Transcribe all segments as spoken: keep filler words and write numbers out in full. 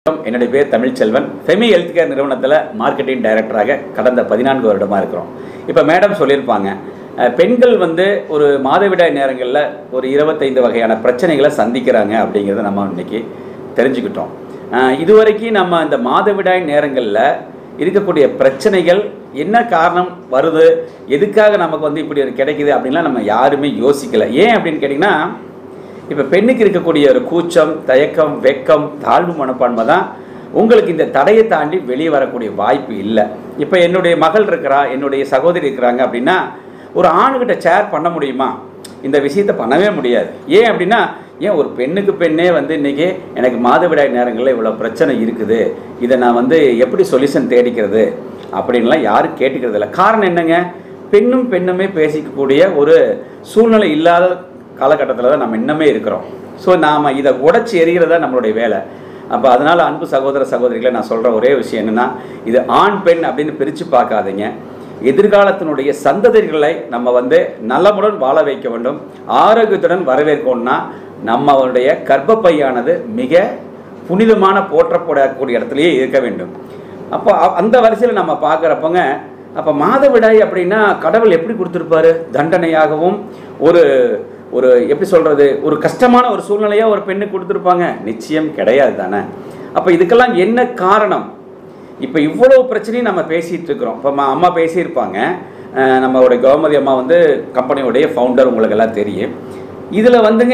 என்னுடைய பேர் Tamilselvan. Femi health care நிறுவனத்தில் மார்க்கெட்டிங் டைரக்டராக கடந்த பதினான்கு வருடமாக இருக்கிறோம். இப்போ மேடம் சொல்லியிருப்பாங்க, பெண்கள் வந்து ஒரு மாதவிடாய் நேரங்களில் ஒரு இருபத்தைந்து வகையான பிரச்சனைகளை சந்திக்கிறாங்க அப்படிங்கிறத நம்ம இன்றைக்கி தெரிஞ்சுக்கிட்டோம். இதுவரைக்கும் நம்ம இந்த மாதவிடாய் நேரங்களில் இருக்கக்கூடிய பிரச்சனைகள் என்ன காரணம் வருது, எதுக்காக நமக்கு வந்து இப்படி ஒரு கிடைக்குது அப்படின்லாம் நம்ம யாருமே யோசிக்கலை. ஏன் அப்படின்னு கேட்டிங்கன்னா, இப்போ பெண்ணுக்கு இருக்கக்கூடிய ஒரு கூச்சம், தயக்கம், வெக்கம், தாழ்வு மனப்பான்மை தான் உங்களுக்கு இந்த தடையை தாண்டி வெளியே வரக்கூடிய வாய்ப்பு இல்லை. இப்போ என்னுடைய மகள் இருக்கிறா, என்னுடைய சகோதரி இருக்கிறாங்க அப்படின்னா ஒரு ஆணுகிட்ட ஷேர் பண்ண முடியுமா? இந்த விஷயத்தை பண்ணவே முடியாது. ஏன் அப்படின்னா, ஏன் ஒரு பெண்ணுக்கு பெண்ணே வந்து இன்றைக்கி எனக்கு மாதவிடாய் நேரங்களில் இவ்வளோ பிரச்சனை இருக்குது, இதை நான் வந்து எப்படி சொல்யூஷன் தேடிக்கிறது அப்படின்லாம் யாரும் கேட்டுக்கிறது இல்லை. காரணம் என்னங்க, பெண்ணும் பெண்ணுமே பேசிக்கக்கூடிய ஒரு சூழ்நிலை இல்லாத காலகட்டத்தில் தான் நம்ம இன்னமே இருக்கிறோம். ஸோ நாம் இதை உடச்சி எறிகிறதா நம்மளுடைய வேலை. அப்போ அதனால் அன்பு சகோதர சகோதரிகளை நான் சொல்கிற ஒரே விஷயம் என்னென்னா, இது ஆண் பெண் அப்படின்னு பிரித்து பார்க்காதீங்க. எதிர்காலத்தினுடைய சந்ததிகளை நம்ம வந்து நலமுடன் வாழ வைக்க வேண்டும், ஆரோக்கியத்துடன் வரவேற்கணும்னா நம்மளுடைய கர்ப்பப்பையானது மிக புனிதமான போற்றப்படக்கூடிய இடத்துலையே இருக்க வேண்டும். அப்போ அந்த வரிசையில் நம்ம பார்க்குறப்பங்க, அப்போ மாதவிடாய் அப்படின்னா கடவுள் எப்படி கொடுத்துருப்பாரு? தண்டனையாகவும் ஒரு ஒரு எப்படி சொல்கிறது, ஒரு கஷ்டமான ஒரு சூழ்நிலையாக ஒரு பெண்ணுக்கு கொடுத்துருப்பாங்க? நிச்சயம் கிடையாது தானே. அப்போ இதுக்கெல்லாம் என்ன காரணம்? இப்போ இவ்வளோ பிரச்சனையும் நம்ம பேசிகிட்டு இருக்கிறோம். இப்போ அம்மா பேசியிருப்பாங்க, நம்மளுடைய கௌமதி அம்மா வந்து கம்பெனியோடைய ஃபவுண்டர், உங்களுக்கு எல்லாம் தெரியும். இதில் வந்துங்க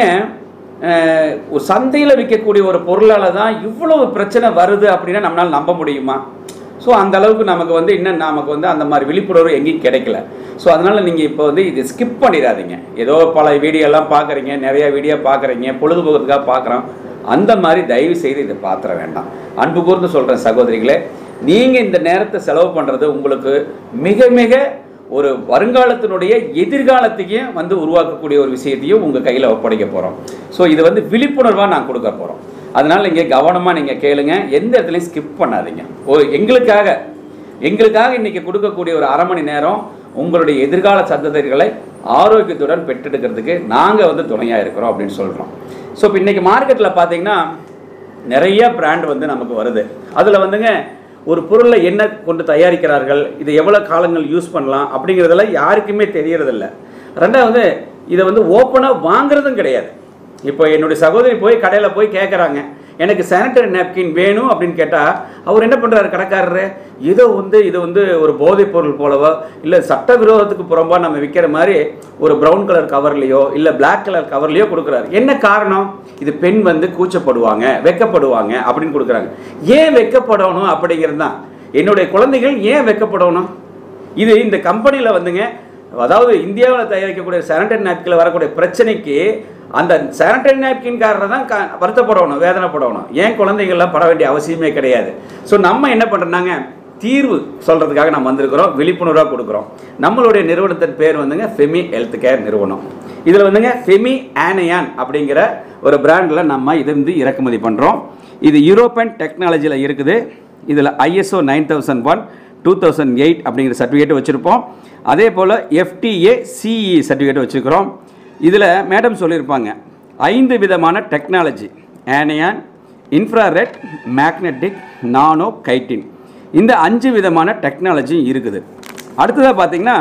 ஒரு சந்தையில் விற்கக்கூடிய ஒரு பொருளால் தான் இவ்வளோ பிரச்சனை வருது அப்படின்னா நம்மளால் நம்ப முடியுமா? ஸோ அந்த அளவுக்கு நமக்கு வந்து இன்னும் நமக்கு வந்து அந்த மாதிரி விழிப்புணர்வு எங்கேயும் கிடைக்கல. ஸோ அதனால் நீங்கள் இப்போ வந்து இது ஸ்கிப் பண்ணிடாதீங்க. ஏதோ பல வீடியோலாம் பார்க்குறீங்க, நிறையா வீடியோ பார்க்குறீங்க, பொழுதுபோக்குறதுக்காக பார்க்குறோம், அந்த மாதிரி தயவு செய்து இதை பார்த்துட வேண்டாம். அன்பு கூர்ந்து சொல்கிறேன் சகோதரிகளே, நீங்கள் இந்த நேரத்தை செலவு பண்ணுறது உங்களுக்கு மிக மிக ஒரு வருங்காலத்தினுடைய எதிர்காலத்தையும் வந்து உருவாக்கக்கூடிய ஒரு விஷயத்தையும் உங்கள் கையில் ஒப்படைக்க போகிறோம். ஸோ இது வந்து விழிப்புணர்வாக நான் கொடுக்க போகிறோம். அதனால் நீங்கள் கவனமாக நீங்கள் கேளுங்க, எந்த இடத்துலையும் ஸ்கிப் பண்ணாதீங்க. ஓ எங்களுக்காக எங்களுக்காக இன்றைக்கி கொடுக்கக்கூடிய ஒரு அரை மணி நேரம் உங்களுடைய எதிர்கால சந்ததிகளை ஆரோக்கியத்துடன் பெற்றெடுக்கிறதுக்கு நாங்கள் வந்து துணையாக இருக்கிறோம் அப்படின்னு சொல்கிறோம். ஸோ இப்போ இன்றைக்கி மார்க்கெட்டில் பார்த்தீங்கன்னா நிறைய பிராண்ட் வந்து நமக்கு வருது. அதில் வந்துங்க ஒரு பொருளை என்ன கொண்டு தயாரிக்கிறார்கள், இது எவ்வளோ காலங்கள் யூஸ் பண்ணலாம் அப்படிங்கிறதெல்லாம் யாருக்குமே தெரியறதில்ல. ரெண்டாவது இதை வந்து ஓப்பனாக வாங்குறதும் கிடையாது. இப்போ என்னுடைய சகோதரி போய் கடையில் போய் கேட்குறாங்க, எனக்கு சானிட்டரி நாப்கின் வேணும் அப்படின்னு கேட்டால் அவர் என்ன பண்ணுறாரு, கடைக்காரரு ஏதோ வந்து இது வந்து ஒரு போதைப் பொருள் போலவோ இல்லை சட்டவிரோதத்துக்கு புறம்பாக நம்ம விற்கிற மாதிரி ஒரு ப்ரௌன் கலர் கவர்லேயோ இல்லை பிளாக் கலர் கவர்லேயோ கொடுக்குறாரு. என்ன காரணம்? இது பெண் வந்து கூச்சப்படுவாங்க, வெக்கப்படுவாங்க அப்படின்னு கொடுக்குறாங்க. ஏன் வெக்கப்படணும் அப்படிங்கிறது தான். என்னுடைய குழந்தைகள் ஏன் வெக்கப்படணும்? இது இந்த கம்பெனியில் வந்துங்க, அதாவது இந்தியாவில் தயாரிக்கக்கூடிய சானிட்டரி நாப்கினில் வரக்கூடிய பிரச்சனைக்கு அந்த சானிட்டரி நாப்கின்காரரை தான் க வருத்தப்படணும், வேதனைப்படணும். ஏன் குழந்தைகள்லாம் பட வேண்டிய அவசியமே கிடையாது. ஸோ நம்ம என்ன பண்ணுறோம்னாங்க, தீர்வு சொல்கிறதுக்காக நம்ம வந்திருக்கிறோம், விழிப்புணர்வாக கொடுக்குறோம். நம்மளுடைய நிறுவனத்தின் பேர் வந்துங்க ஃபெமி ஹெல்த் கேர் நிறுவனம். இதில் வந்துங்க ஃபெமி ஆனையான் அப்படிங்கிற ஒரு பிராண்டில் நம்ம இது வந்து இறக்குமதி பண்ணுறோம். இது யூரோப்பியன் டெக்னாலஜியில் இருக்குது. இதில் ISO nine thousand one two thousand eight அப்படிங்கிற சர்டிஃபிகேட் வச்சுருப்போம். அதே போல் எஃப்டிஏ சிஇ சர்டிஃபிகேட் வச்சுருக்கிறோம். இதில் மேடம் சொல்லியிருப்பாங்க, ஐந்து விதமான technology, anion, infrared, magnetic, nano, chitin, இந்த அஞ்சு விதமான டெக்னாலஜியும் இருக்குது. அடுத்ததாக பார்த்திங்கன்னா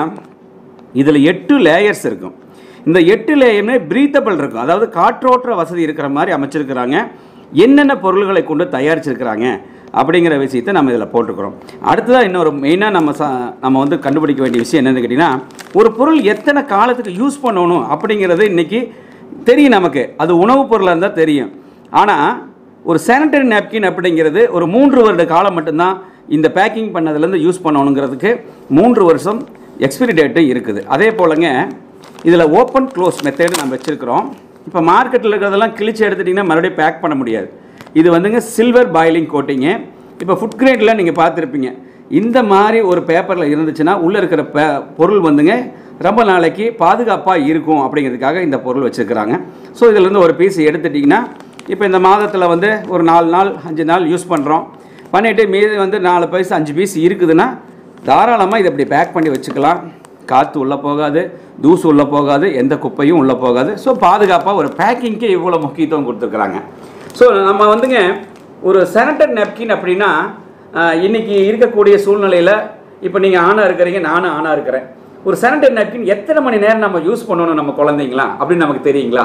இதில் எட்டு லேயர்ஸ் இருக்கும். இந்த எட்டு லேயருமே ப்ரீத்தபிள் இருக்கும், அதாவது காற்றோட்ட வசதி இருக்கிற மாதிரி அமைச்சிருக்கிறாங்க. என்னென்ன பொருள்களை கொண்டு தயாரிச்சிருக்கிறாங்க அப்படிங்கிற விஷயத்தை நம்ம இதில் போட்டுக்கிறோம். அடுத்ததாக இன்னொரு மெயினாக நம்ம ச நம்ம வந்து கண்டுபிடிக்க வேண்டிய விஷயம் என்னென்னு கேட்டிங்கன்னா, ஒரு பொருள் எத்தனை காலத்துக்கு யூஸ் பண்ணணும் அப்படிங்கிறது இன்றைக்கி தெரியும் நமக்கு. அது உணவுப் பொருளாக இருந்தால் தெரியும். ஆனால் ஒரு சானிட்டரி நாப்கின் அப்படிங்கிறது ஒரு மூன்று வருட காலம் மட்டும்தான் இந்த பேக்கிங் பண்ணதுலேருந்து யூஸ் பண்ணணுங்கிறதுக்கு மூன்று வருஷம் எக்ஸ்பிரி டேட்டு இருக்குது. அதே போலங்க இதில் ஓப்பன் க்ளோஸ் மெத்தேடு நம்ம வச்சுருக்கிறோம். இப்போ மார்க்கெட்டில் இருக்கிறதெல்லாம் கிழிச்சு எடுத்துட்டிங்கன்னா மறுபடியும் பேக் பண்ண முடியாது. இது வந்துங்க சில்வர் பாயிலிங் கோட்டிங்கு. இப்போ ஃபுட் கிரேடில் நீங்கள் பார்த்துருப்பீங்க, இந்த மாதிரி ஒரு பேப்பரில் இருந்துச்சுன்னா உள்ளே இருக்கிற பே பொருள் வந்துங்க ரொம்ப நாளைக்கு பாதுகாப்பாக இருக்கும் அப்படிங்கிறதுக்காக இந்த பொருள் வச்சுருக்கிறாங்க. ஸோ இதிலேருந்து ஒரு பீஸ் எடுத்துட்டிங்கன்னா, இப்போ இந்த மாதத்தில் வந்து ஒரு நாலு நாள் அஞ்சு நாள் யூஸ் பண்ணுறோம், பண்ணிவிட்டு மீது வந்து நாலு பீஸ் அஞ்சு பீஸ் இருக்குதுன்னா தாராளமாக இதை இப்படி பேக் பண்ணி வச்சுக்கலாம். காற்று உள்ளே போகாது, தூசு உள்ளே போகாது, எந்த குப்பையும் உள்ளே போகாது. ஸோ பாதுகாப்பாக ஒரு பேக்கிங்க்கு இவ்வளோ முக்கியத்துவம் கொடுத்துருக்குறாங்க. ஸோ நம்ம வந்துங்க ஒரு சானிட்டரி நாப்கின் அப்படின்னா இன்றைக்கி இருக்கக்கூடிய சூழ்நிலையில் இப்போ நீங்கள் ஆணாக இருக்கிறீங்க, நானும் ஆணாக இருக்கிறேன். ஒரு சானிட்டரி நாப்கின் எத்தனை மணி நேரம் நம்ம யூஸ் பண்ணணும் நம்ம குழந்தைங்களா அப்படின்னு நமக்கு தெரியுங்களா?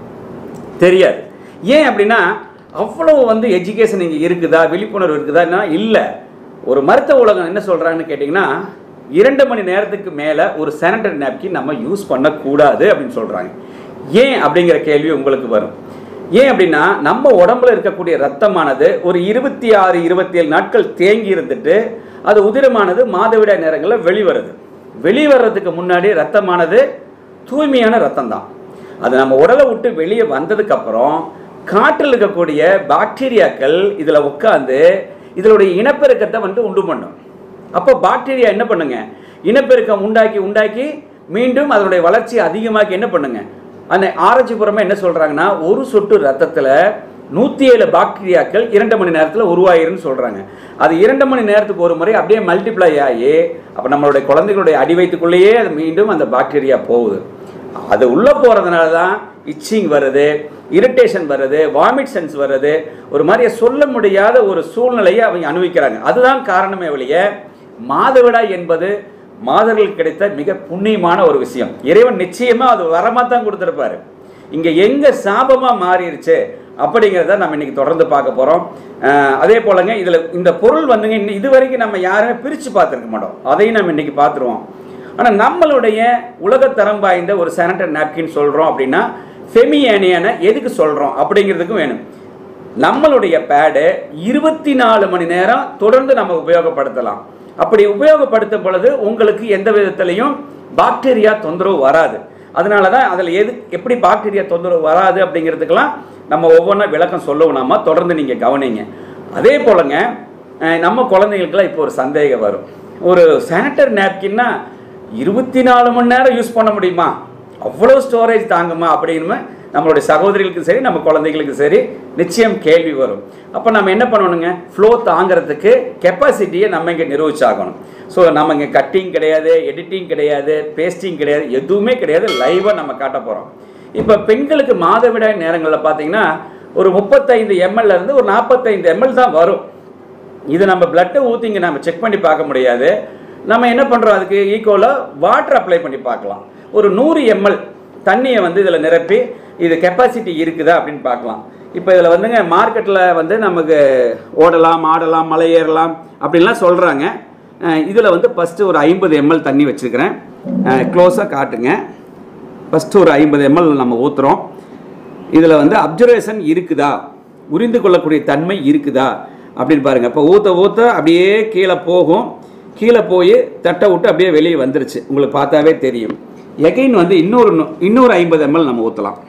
தெரியாது. ஏன் அப்படின்னா அவ்வளோ வந்து எஜுகேஷன் இங்கே இருக்குதா, விழிப்புணர்வு இருக்குதா? இல்லை. ஒரு மருத்துவ உலகம் என்ன சொல்கிறாங்கன்னு கேட்டிங்கன்னா, இரண்டு மணி நேரத்துக்கு மேலே ஒரு சானிட்டரி நாப்கின் நம்ம யூஸ் பண்ணக்கூடாது அப்படின்னு சொல்கிறாங்க. ஏன் அப்படிங்கிற கேள்வி உங்களுக்கு வரும். ஏன் அப்படின்னா நம்ம உடம்புல இருக்கக்கூடிய ரத்தமானது ஒரு இருபத்தி ஆறு இருபத்தி ஏழு நாட்கள் தேங்கி இருந்துட்டு அது உதிரமானது மாதவிடாய் நேரங்களில் வெளிவருது. வெளிவரதுக்கு முன்னாடி ரத்தமானது தூய்மையான ரத்தம் தான். அது நம்ம உடலை விட்டு வெளியே வந்ததுக்கப்புறம் காற்றில் இருக்கக்கூடிய பாக்டீரியாக்கள் இதில் உட்காந்து இதனுடைய இனப்பெருக்கத்தை வந்து உண்டு பண்ணும். அப்போ பாக்டீரியா என்ன பண்ணுங்க, இனப்பெருக்கம் உண்டாக்கி உண்டாக்கி மீண்டும் அதனுடைய வளர்ச்சி அதிகமாக்கி என்ன பண்ணுங்க, அந்த ஆராய்ச்சி புறமா என்ன சொல்கிறாங்கன்னா ஒரு சொட்டு ரத்தத்தில் நூற்றி ஏழு பாக்டீரியாக்கள் இரண்டு மணி நேரத்தில் உருவாயிருன்னு சொல்கிறாங்க. அது இரண்டு மணி நேரத்துக்கு ஒரு முறை அப்படியே மல்டிப்ளை ஆகி அப்போ நம்மளுடைய குழந்தைகளுடைய அடி வயிற்றுக்குள்ளேயே அது மீண்டும் அந்த பாக்டீரியா போகுது. அது உள்ளே போகிறதுனால தான் இச்சிங் வருது, இரிட்டேஷன் வருது, வாமிட் சென்ஸ் வருது, ஒரு மாதிரியே சொல்ல முடியாத ஒரு சூழ்நிலையை அவங்க அனுபவிக்கிறாங்க. அதுதான் காரணமே ஒழிய மாதவிடாய் என்பது மாதர்களுக்கு கிடைத்த மிக புண்ணியமான ஒரு விஷயம். இறைவன் நிச்சயமாக அது வரமாக தான் கொடுத்துருப்பாரு. இங்கே எங்கே சாபமாக மாறிடுச்சு அப்படிங்கிறத நம்ம இன்றைக்கி தொடர்ந்து பார்க்க போகிறோம். அதே போலங்க இதில் இந்த பொருள் வந்துங்க இன்னும் இது வரைக்கும் நம்ம யாருமே பிரித்து பார்த்துருக்க மாட்டோம். அதையும் நம்ம இன்றைக்கி பார்த்துருவோம். ஆனால் நம்மளுடைய உலகத்தரம் வாய்ந்த ஒரு சானிட்டரி நாப்கின் சொல்கிறோம் அப்படின்னா ஃபெமி ஏனியான எதுக்கு சொல்கிறோம் அப்படிங்கிறதுக்கும் வேணும். நம்மளுடைய பேடு இருபத்தி நாலு மணி நேரம் தொடர்ந்து நம்ம உபயோகப்படுத்தலாம். அப்படி உபயோகப்படுத்தும் பொழுது உங்களுக்கு எந்த விதத்திலையும் பாக்டீரியா தொந்தரவு வராது. அதனால தான் அதில் எது எப்படி பாக்டீரியா தொந்தரவு வராது அப்படிங்கிறதுக்கெல்லாம் நம்ம ஒவ்வொன்றா விளக்கம் சொல்லவும் நாம தொடர்ந்து நீங்கள் கவனிங்க. அதே போலங்க நம்ம குழந்தைங்களுக்குலாம் இப்போ ஒரு சந்தேகம் வரும். ஒரு சானிட்டரி நாப்கின்னா இருபத்தி நாலு மணி நேரம் யூஸ் பண்ண முடியுமா, அவ்வளோ ஸ்டோரேஜ் தாங்குமா அப்படின்னு நம்மளுடைய சகோதரிகளுக்கும் சரி நம்ம குழந்தைகளுக்கும் சரி நிச்சயம் கேள்வி வரும். அப்போ நம்ம என்ன பண்ணணுங்க, ஃப்ளோ தாங்கிறதுக்கு கெப்பாசிட்டியை நம்ம இங்கே நிரூபிச்சாகணும். ஸோ நம்ம இங்கே கட்டிங் கிடையாது, எடிட்டிங் கிடையாது, பேஸ்டிங் கிடையாது, எதுவுமே கிடையாது, லைவாக நம்ம காட்ட போகிறோம். இப்போ பெண்களுக்கு மாதவிடாய் நேரங்களில் பார்த்தீங்கன்னா ஒரு முப்பத்தைந்து எம்எல்லேருந்து ஒரு நாற்பத்தைந்து எம்எல் தான் வரும். இது நம்ம பிளட்டை ஊற்றிங்க நம்ம செக் பண்ணி பார்க்க முடியாது. நம்ம என்ன பண்ணுறோம், அதுக்கு ஈக்குவலாக வாட்டர் அப்ளை பண்ணி பார்க்கலாம். ஒரு நூறு எம்எல் தண்ணியை வந்து இதில் நிரப்பி இது கெப்பாசிட்டி இருக்குதா அப்படின்னு பார்க்கலாம். இப்போ இதில் வந்துங்க மார்க்கெட்டில் வந்து நமக்கு ஓடலாம், ஆடலாம், மலை ஏறலாம் அப்படின்லாம் சொல்கிறாங்க. இதில் வந்து ஃபஸ்ட்டு ஒரு ஐம்பது எம்எல் தண்ணி வச்சுருக்கிறேன். க்ளோஸாக காட்டுங்க. ஃபஸ்ட்டு ஒரு ஐம்பது எம்எல் நம்ம ஊற்றுறோம். இதில் வந்து அப்சர்வேஷன் இருக்குதா, உறிந்து கொள்ளக்கூடிய தன்மை இருக்குதா அப்படின்னு பாருங்கள். இப்போ ஊற்ற ஊற்ற அப்படியே கீழே போகும். கீழே போய் தட்டை விட்டு அப்படியே வெளியே வந்துருச்சு, உங்களுக்கு பார்த்தாவே தெரியும். எகைன் வந்து இன்னொரு இன்னொரு ஐம்பது எம்எல் நம்ம ஊற்றலாம்.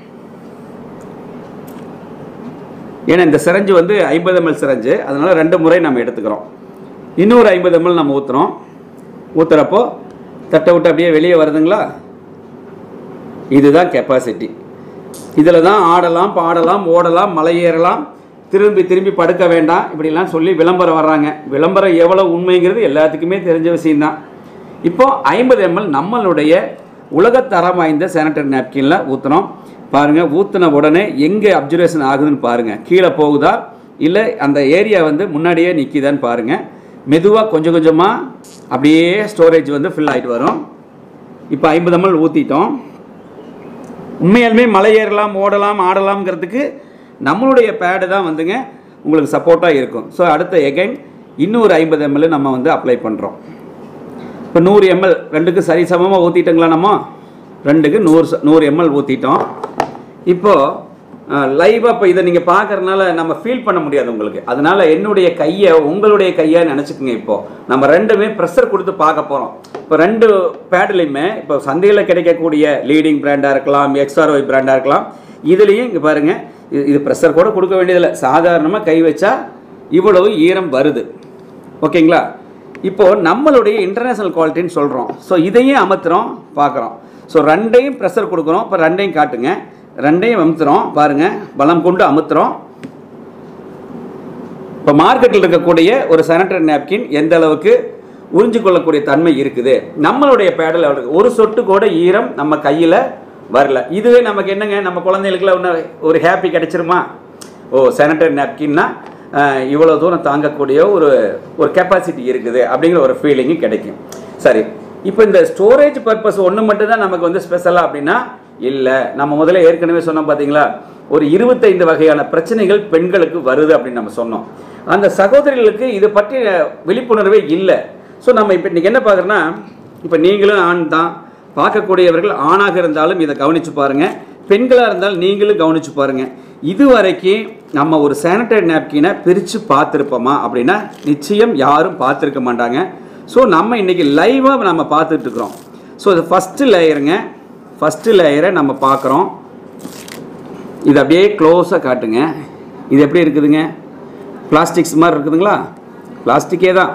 ஏன்னா இந்த சிரஞ்சு வந்து ஐம்பது எம்எல் சிரஞ்சு, அதனால் ரெண்டு முறை நம்ம எடுத்துக்கிறோம். இன்னொரு ஐம்பது எம்எல் நம்ம ஊற்றுறோம். ஊற்றுறப்போ தட்டை விட்டு அப்படியே வெளியே வருதுங்களா, இதுதான் கெப்பாசிட்டி. இதில் தான் ஆடலாம், பாடலாம், ஓடலாம், மலை ஏறலாம், திரும்பி திரும்பி படுக்க வேண்டாம் இப்படிலாம் சொல்லி விளம்பரம் வர்றாங்க. விளம்பரம் எவ்வளோ உண்மைங்கிறது எல்லாத்துக்குமே தெரிஞ்ச விஷயம்தான். இப்போது ஐம்பது எம்எல் நம்மளுடைய உலகத்தரம் வாய்ந்த சானிட்டரி நாப்கினில் ஊற்றுறோம். பாருங்கள், ஊற்றின உடனே எங்கே அப்சர்வேஷன் ஆகுதுன்னு பாருங்கள். கீழே போகுதா இல்லை அந்த ஏரியா வந்து முன்னாடியே நிற்கிதான்னு பாருங்கள். மெதுவாக கொஞ்சம் கொஞ்சமாக அப்படியே ஸ்டோரேஜ் வந்து ஃபில் ஆகிட்டு வரும். இப்போ ஐம்பது எம்எல் ஊற்றிட்டோம். உண்மையாலுமே மலை ஏறலாம், ஓடலாம், ஆடலாம்ங்கிறதுக்கு நம்மளுடைய பேடு தான் வந்துங்க உங்களுக்கு சப்போர்ட்டாக இருக்கும். ஸோ அடுத்த எகைன் இன்னொரு ஐம்பது எம்எல் நம்ம வந்து அப்ளை பண்ணுறோம். இப்போ நூறு எம்எல் ரெண்டுக்கு சரி சமமாக ஊற்றிட்டோங்களா, நம்ம ரெண்டுக்கு நூறு நூறு எம்எல் ஊற்றிட்டோம். இப்போது லைவாக இப்போ இதை நீங்கள் பார்க்குறதுனால நம்ம ஃபீல் பண்ண முடியாது உங்களுக்கு. அதனால் என்னுடைய கையை உங்களுடைய கையை நினச்சிக்கோங்க. இப்போது நம்ம ரெண்டுமே ப்ரெஷர் கொடுத்து பார்க்க போகிறோம். இப்போ ரெண்டு பேட்லையுமே இப்போ சந்தையில் கிடைக்கக்கூடிய லீடிங் பிராண்டாக இருக்கலாம், எக்ஸ்ஆர்ஒய் பிராண்டாக இருக்கலாம். இதுலேயும் இங்கே பாருங்கள், இது ப்ரெஷர் கூட கொடுக்க வேண்டியதில்லை. சாதாரணமாக கை வச்சா இவ்வளவு ஈரம் வருது. ஓகேங்களா? இப்போது நம்மளுடைய இன்டர்நேஷ்னல் குவாலிட்டின்னு சொல்கிறோம். ஸோ இதையும் அமர்த்துறோம், பார்க்குறோம். ஸோ ரெண்டையும் ப்ரெஷர் கொடுக்குறோம். இப்போ ரெண்டையும் காட்டுங்க. ரெண்டையும் அமுத்துறோம் பாருங்கள், பலம் கொண்டு அமுத்துறோம். இப்போ மார்க்கெட்டில் இருக்கக்கூடிய ஒரு சானிட்டரி நாப்கின் எந்த அளவுக்கு உறிஞ்சு கொள்ளக்கூடிய தன்மை இருக்குது, நம்மளுடைய பேடல் அவருக்கு ஒரு சொட்டு கூட ஈரம் நம்ம கையில் வரல. இதுவே நமக்கு என்னங்க, நம்ம குழந்தைகளுக்குலாம் ஒன்று ஒரு ஹாப்பி கிடைச்சிருமா? ஓ சானிட்டரி நாப்கின்னா இவ்வளோ தூரம் தாங்கக்கூடிய ஒரு ஒரு கெப்பாசிட்டி இருக்குது அப்படிங்கிற ஒரு ஃபீலிங்கு கிடைக்கும். சரி, இப்போ இந்த ஸ்டோரேஜ் பர்பஸ் ஒன்று மட்டும்தான் நமக்கு வந்து ஸ்பெஷலாக அப்படின்னா இல்லை. நம்ம முதல்ல ஏற்கனவே சொன்னோம் பார்த்தீங்களா, ஒரு இருபத்தைந்து வகையான பிரச்சனைகள் பெண்களுக்கு வருது அப்படின்னு நம்ம சொன்னோம். அந்த சகோதரிகளுக்கு இது பற்றி விழிப்புணர்வே இல்லை. ஸோ நம்ம இப்போ இன்றைக்கி என்ன பார்க்குறோன்னா, இப்போ நீங்களும் ஆண் தான், பார்க்கக்கூடியவர்கள் ஆணாக இருந்தாலும் இதை கவனித்து பாருங்கள், பெண்களாக இருந்தாலும் நீங்களும் கவனித்து பாருங்கள். இது வரைக்கும் நம்ம ஒரு சானிடரி நாப்கினை பிரித்து பார்த்துருப்போமா அப்படின்னா நிச்சயம் யாரும் பார்த்துருக்க மாட்டாங்க. ஸோ நம்ம இன்றைக்கி லைவாக நம்ம பார்த்துட்ருக்குறோம். ஸோ இது ஃபஸ்ட்டு லேயருங்க. ஃபஸ்ட்டு லேயரை நம்ம பார்க்குறோம். இது அப்படியே க்ளோஸாக காட்டுங்க. இது எப்படி இருக்குதுங்க? பிளாஸ்டிக்ஸ் மாதிரி இருக்குதுங்களா? பிளாஸ்டிக்கே தான்.